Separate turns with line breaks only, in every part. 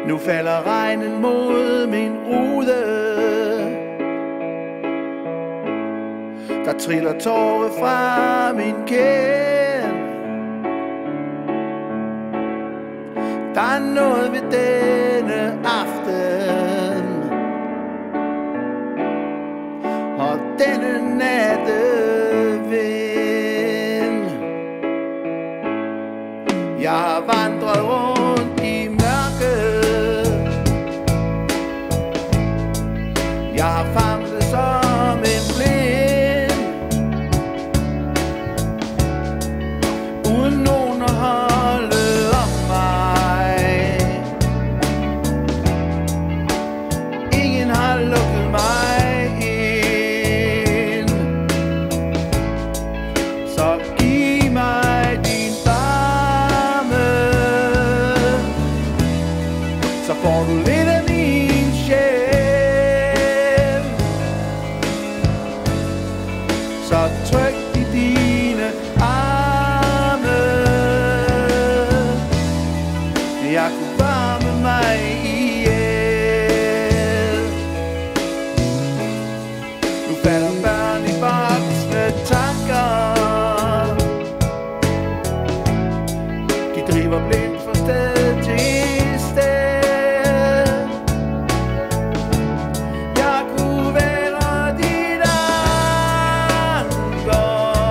Nu falder regnen mod min rude. Der triller tårer fra min kæld. Der er noget ved denne aften og denne nattevind. Jeg har vandret rundt i mørket. Jeg har famlet som en blind, uden nogen at holde om mig. Ingen har lukket mig ind. Så giv mig din varme, så får du lidt af min sjæl. Så tryk i dine arme. Jeg kunne varme mig ihjel. Nu falder børn i voksne tanker. De driver blindt fra sted til sted. Jeg kunne være dit anker,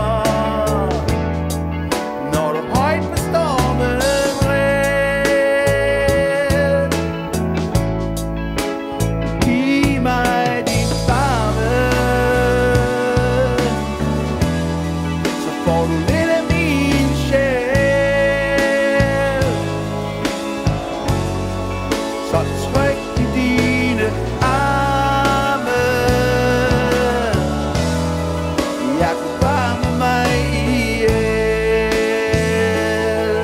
når du højt med stormen red. Giv mig din varme, så får du lidt af min sjæl. Så tryk i dine arme. Jeg kunne varme mig ihjel.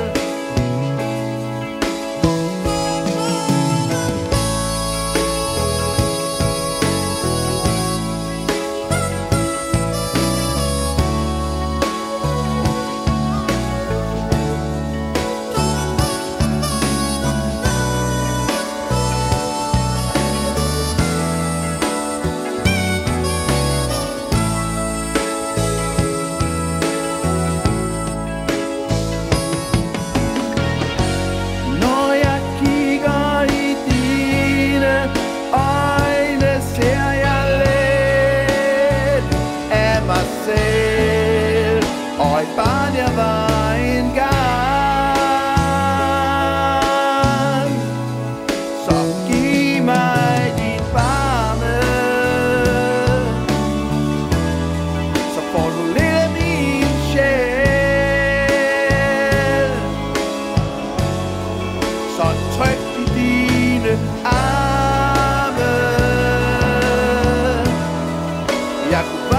Når jeg kigger i dine øjne, ser jeg lidt af mig selv og et barn jeg var engang. Så giv mig din varme, så får du lidt af min sjæl. Så tryk i dine arme. Jeg kunne